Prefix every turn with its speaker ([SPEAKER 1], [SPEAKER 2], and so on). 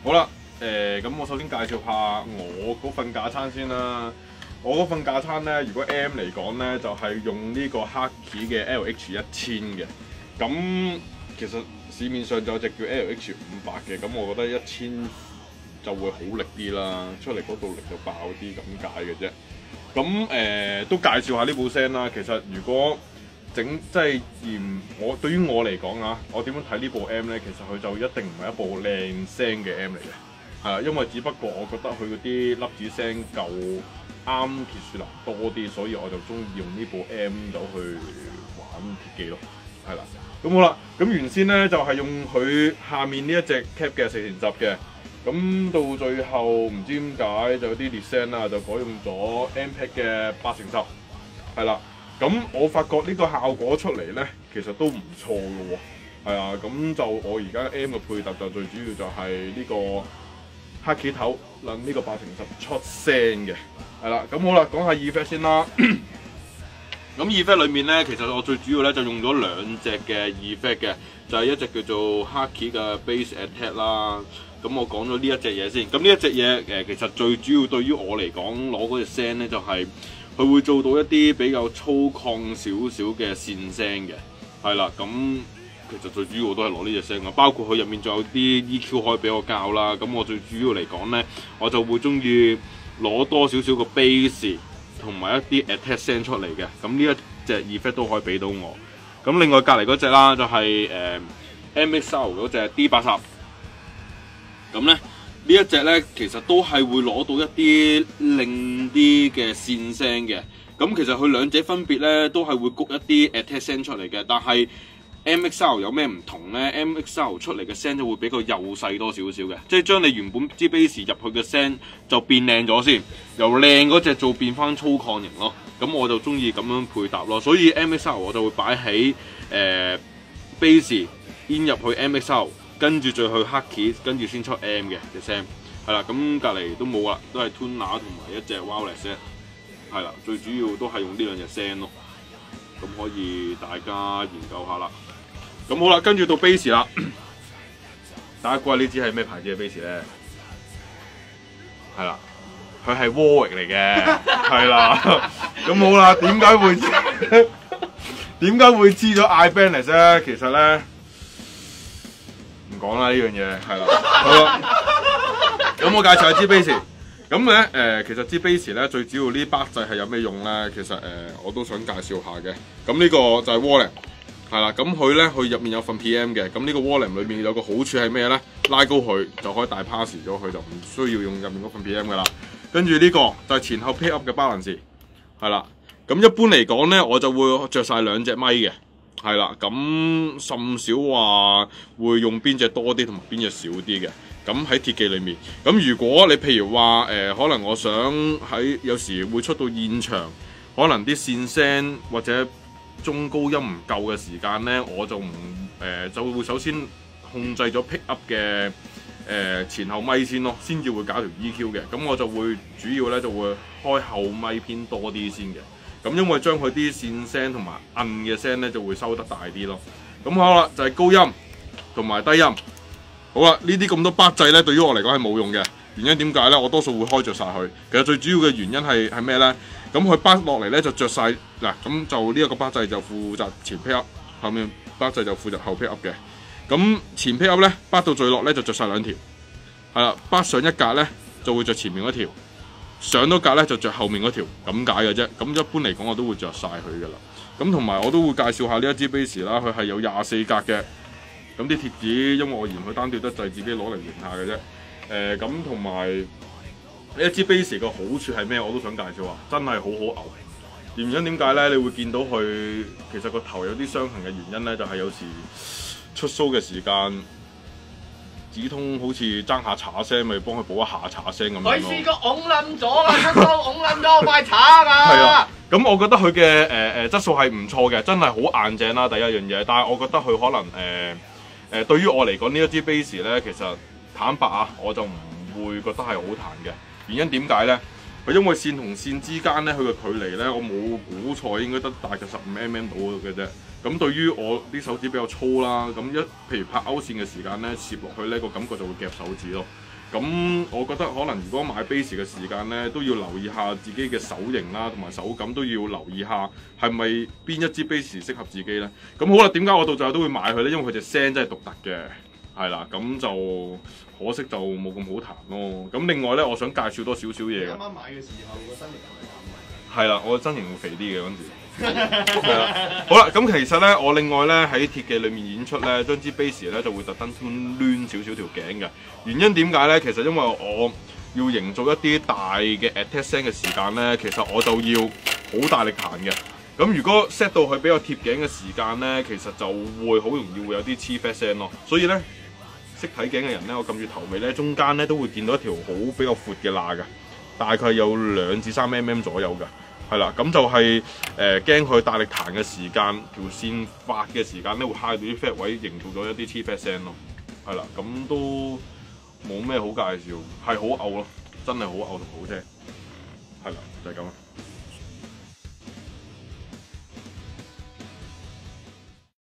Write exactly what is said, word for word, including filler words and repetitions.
[SPEAKER 1] 好啦，誒咁我首先介紹下我嗰份架撐先啦。我嗰份架撐咧，如果 M 嚟講咧，就係、是、用呢個 Husky 嘅 L H 一千嘅。咁其實市面上就有隻叫 L H 五百嘅，咁我覺得一千就會好力啲啦，出嚟嗰度力就爆啲咁解嘅啫。咁誒、呃、都介紹下呢部聲啦。其實如果整即係嫌我對於我嚟講啊，我點樣睇呢部 M 咧？其實佢就一定唔係一部靚聲嘅 M 嚟嘅，係啊，因為只不過我覺得佢嗰啲粒子聲夠啱鐵樹林多啲，所以我就中意用呢部 M 走去玩鐵記咯，係啦。咁好啦，咁原先咧就係、是、用佢下面呢一隻 cap 嘅四田十嘅，咁到最後唔知點解就有啲裂聲啦，就改用咗 M P E C 嘅八成十，係啦。咁我發覺呢個效果出嚟咧，其實都唔錯嘅喎，係啊。咁就我而家 M 嘅配搭就最主要就係呢個黑企頭撚呢個八成十出聲嘅，係啦。咁好啦，講下 effect 先啦。咁 effect 裏面咧，其實我最主要咧就用咗兩隻嘅 effect 嘅，就係、是、一隻叫做 Husky 嘅 Bass Attack 啦。咁我講咗呢一隻嘢先。咁呢一隻嘢誒，其實最主要對於我嚟講攞嗰隻聲咧，就係、是。佢會做到一啲比較粗獷少少嘅線聲嘅，係啦，咁其實最主要都係攞呢隻聲嘅，包括佢入面仲有啲 E Q 可以俾我校啦。咁我最主要嚟講咧，我就會中意攞多少少個 bass 同埋一啲 attack 聲出嚟嘅。咁呢一隻 effect 都可以俾到我。咁另外隔離嗰隻啦，就係、是、誒、呃、M X L 嗰隻 D 八十。咁咧。呢一隻咧，其實都係會攞到一啲另啲嘅線聲嘅。咁其實佢兩者分別咧，都係會谷一啲 attack 聲出嚟嘅。但係 M X L 有咩唔同咧 ？M X L 出嚟嘅聲就會比較幼細多少少嘅，即係將你原本支 bass 入去嘅聲就變靚咗先，由靚嗰隻做變翻粗獷型咯。咁我就中意咁樣配搭咯。所以 M X L 我就會擺喺誒 bass in 入去 M X L。跟住再去黑 key， 跟住先出 M 嘅嘅聲，係啦。咁隔離都冇啦，都係 tuner 同埋一隻 wireless 聲，係啦。最主要都係用呢兩隻聲咯。咁可以大家研究下啦。咁好啦，跟住到 bass 啦。大家估下呢支係咩牌子嘅 bass 咧？係啦，佢係 Warwick 嚟嘅，係啦。咁好啦，點解會點解會知咗 Ibanez 咧？其實咧。講啦呢樣嘢係啦，好啦，咁我介紹下支 bass。咁咧誒，其實支 bass 咧最主要呢把掣係有咩用咧？其實誒、呃、我都想介紹下嘅。咁呢個就係 Wallen 係啦。咁佢咧佢入面有份 P M 嘅。咁呢個 Wallen 裏面有個好處係咩咧？拉高佢就可以大 pass 咗佢，就唔需要用入面嗰份 P M 噶啦。跟住呢個就係前後 pick up 嘅 balance 係啦。咁一般嚟講咧，我就會着晒兩隻咪嘅。係啦，咁甚少話會用邊隻多啲同埋邊隻少啲嘅。咁喺鐵記裏面，咁如果你譬如話誒、呃，可能我想喺有時會出到現場，可能啲線聲或者中高音唔夠嘅時間咧，我就唔誒、呃、就會首先控制咗 pick up 嘅誒、呃、前後咪先咯，先至會搞條 E Q 嘅。咁我就會主要咧就會開後咪偏多啲先嘅。咁因為將佢啲線聲同埋摁嘅聲咧就會收得大啲咯。咁好啦，就係、是、高音同埋低音。好啦，呢啲咁多把掣咧，對於我嚟講係冇用嘅。原因點解咧？我多數會開着晒佢。其實最主要嘅原因係係咩咧？咁佢把落嚟咧就着晒嗱，咁就呢一個把掣就負責前 pick up， 後面把掣就負責後 pick up 嘅。咁前 pick up 咧，把到最落咧就着晒兩條。係啦，把上一格咧就會着前面嗰條。上多格咧就着後面嗰條咁解嘅啫，咁一般嚟講我都會着晒佢噶啦。咁同埋我都會介紹下呢一支 bass 啦，佢係有廿四格嘅。咁啲貼紙因為我嫌佢單調得滯，自己攞嚟換下嘅啫。誒咁同埋呢一支 bass 嘅好處係咩？我都想介紹下，真係好好牛。原因點解咧？你會見到佢其實個頭有啲傷痕嘅原因咧，就係、是、有時出 show 嘅時間。指通好似爭下查聲，咪幫佢補一下查聲咁樣咯。
[SPEAKER 2] 佢試過拱冧咗啊，出刀拱冧咗塊查㗎。係啊，
[SPEAKER 1] 咁我覺得佢嘅誒誒質素係唔錯嘅，真係好硬淨啦。第一樣嘢，但係我覺得佢可能誒誒、呃呃、對於我嚟講呢一支 bass 咧，其實坦白啊，我就唔會覺得係好彈嘅。原因點解咧？ 因為線同線之間咧，佢嘅距離咧，我冇估錯應該得大概十五 mm 到嘅啫。咁對於我啲手指比較粗啦，咁一譬如拍勾線嘅時間咧，攝落去咧個感覺就會夾手指咯。咁我覺得可能如果買 base 嘅時間咧，都要留意下自己嘅手型啦，同埋手感都要留意下係咪邊一支 base 適合自己咧。咁好啦，點解我到最後都會買佢咧？因為佢隻聲真係獨特嘅。係啦，咁就可惜就冇咁好彈咯。咁另外咧，我想介紹多少少嘢嘅。
[SPEAKER 2] 啱啱買嘅時候個身形係咪咁？
[SPEAKER 1] 係啦，我身形會肥啲嘅嗰陣時。係啦，好啦，咁其實咧，我另外咧喺鐵嘅裏面演出咧，將支 base 咧就會特登攣少少條頸嘅。原因點解咧？其實因為我要營造一啲大嘅 attack 聲嘅時間咧，其實我就要好大力彈嘅。咁如果 set 到佢比較貼頸嘅時間咧，其實就會好容易會有啲黐 fat 聲咯。所以咧，識睇頸嘅人咧，我撳住頭尾咧，中間咧都會見到一條好比較闊嘅罅嘅，大概有兩至三 mm 左右嘅，係啦。咁就係誒驚佢大力彈嘅時間，條線發嘅時間咧會揩到啲 fat 位，營造咗一啲黐 fat 聲咯。係啦，咁都冇咩好介紹，係好嘔咯，真係好嘔同好聽。係啦，就係咁啦。